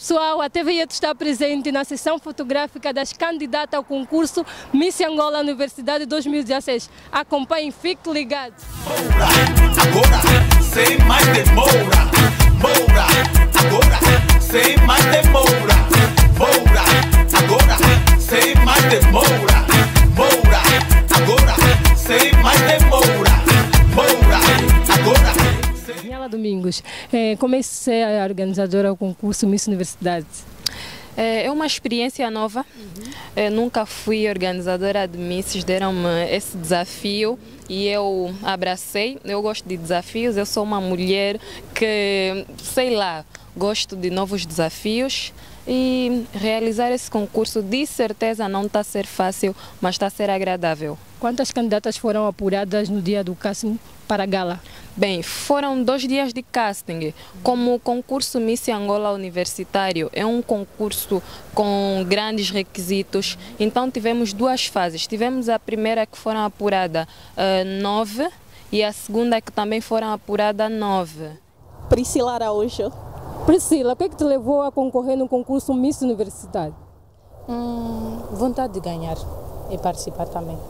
pessoal, a TVE está presente na sessão fotográfica das candidatas ao concurso Miss Angola Universidade 2016. Acompanhem, fique ligado. Moura, agora, sem mais demora. Moura, agora, sem mais demora. Moura, agora, sem mais demora. Moura, agora, sem mais demora. Moura, agora. Daniela Domingos, como é que você é a organizadora do concurso Miss Universidade? É uma experiência nova. Nunca fui organizadora de Misses, deram-me esse desafio e eu abracei. Eu gosto de desafios, eu sou uma mulher que, sei lá, gosto de novos desafios e realizar esse concurso de certeza não está a ser fácil, mas está a ser agradável. Quantas candidatas foram apuradas no dia do casting para a gala? Bem, foram 2 dias de casting. Como o concurso Miss Angola Universitário é um concurso com grandes requisitos, então tivemos 2 fases. Tivemos a primeira que foram apuradas 9 e a segunda que também foram apuradas 9. Priscila Araújo. Priscila, o que é que te levou a concorrer no concurso Miss Universidade? Vontade de ganhar e participar também.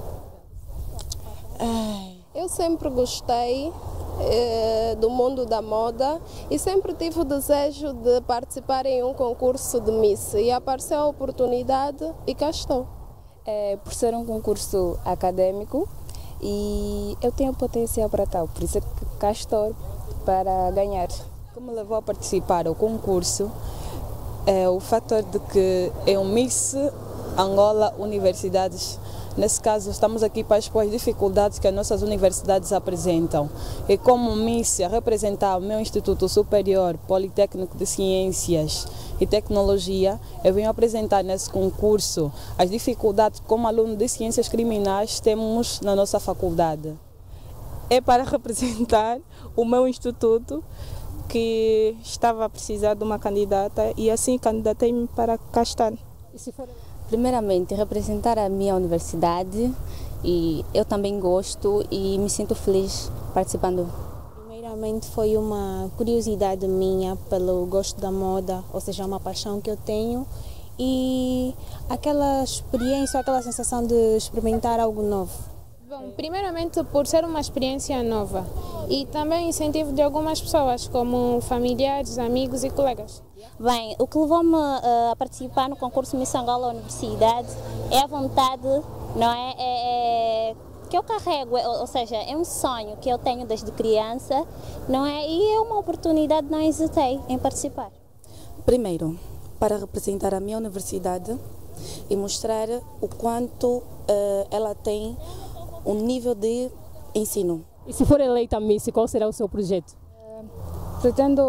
Eu sempre gostei do mundo da moda e sempre tive o desejo de participar em um concurso de Miss. E apareceu a oportunidade e cá estou. Por ser um concurso acadêmico e eu tenho potencial para tal, por isso é que cá estou para ganhar. O que me levou a participar do concurso é o fator de que é um Miss Angola Universidades. Nesse caso, estamos aqui para expor as dificuldades que as nossas universidades apresentam. E como Miss, a representar o meu Instituto Superior Politécnico de Ciências e Tecnologia, eu venho apresentar nesse concurso as dificuldades que, como aluno de Ciências Criminais, temos na nossa faculdade. É para representar o meu instituto, que estava a precisar de uma candidata e assim candidatei-me para cá estar. Primeiramente, representar a minha universidade e eu também gosto e me sinto feliz participando. Primeiramente foi uma curiosidade minha pelo gosto da moda, ou seja, uma paixão que eu tenho e aquela experiência, aquela sensação de experimentar algo novo. Bom, primeiramente por ser uma experiência nova e também o incentivo de algumas pessoas, como familiares, amigos e colegas. Bem, o que levou-me a participar no concurso Miss Angola Universidade é a vontade, não é? Que eu carrego, ou seja, é um sonho que eu tenho desde criança, não é? E é uma oportunidade, não hesitei em participar. Primeiro, para representar a minha universidade e mostrar o quanto ela tem um nível de ensino. E se for eleita Miss, qual será o seu projeto? Pretendo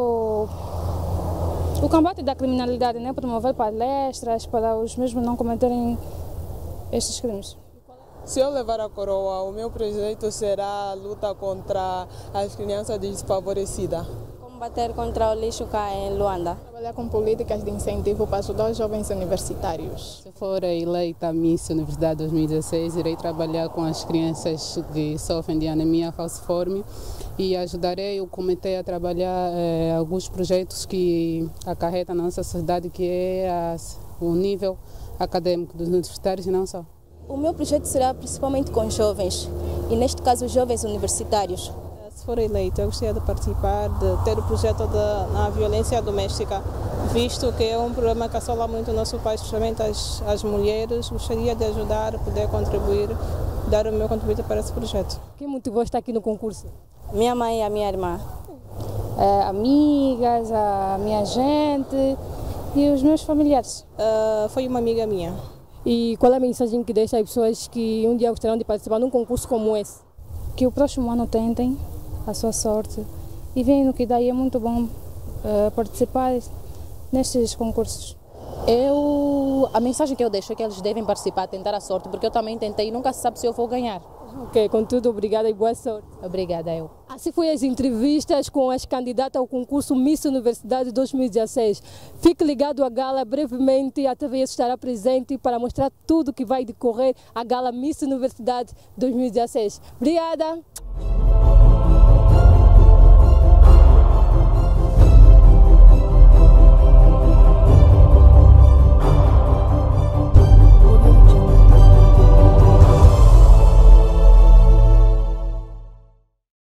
o combate da criminalidade, né? Promover palestras para os mesmos não cometerem estes crimes. Se eu levar a coroa, o meu projeto será a luta contra as crianças desfavorecidas. Combater contra o lixo cá em Luanda. Trabalhar com políticas de incentivo para ajudar os jovens universitários. Se for eleita Miss Universidade 2016, irei trabalhar com as crianças que sofrem de anemia falciforme e ajudarei o comitê a trabalhar alguns projetos que acarretam na nossa sociedade, que é o nível acadêmico dos universitários e não só. O meu projeto será principalmente com jovens, e neste caso os jovens universitários. Se for eleita, eu gostaria de participar, de ter o projeto na violência doméstica, visto que é um problema que assola muito o nosso país, especialmente as mulheres. Gostaria de ajudar, poder contribuir, dar o meu contributo para esse projeto. Quem motivou estar aqui no concurso? Minha mãe e a minha irmã. Amigas, a minha gente e os meus familiares. Foi uma amiga minha. E qual é a mensagem que deixa às pessoas que um dia gostarão de participar num concurso como esse? Que o próximo ano tentem a sua sorte e vendo que daí é muito bom participar nestes concursos. A mensagem que eu deixo é que eles devem participar, tentar a sorte, porque eu também tentei e nunca se sabe se eu vou ganhar. Ok, contudo, obrigada e boa sorte. Obrigada, eu. Assim foi as entrevistas com as candidatas ao concurso Miss Universidade 2016. Fique ligado à gala, brevemente a TVE estará presente para mostrar tudo que vai decorrer a gala Miss Universidade 2016. Obrigada!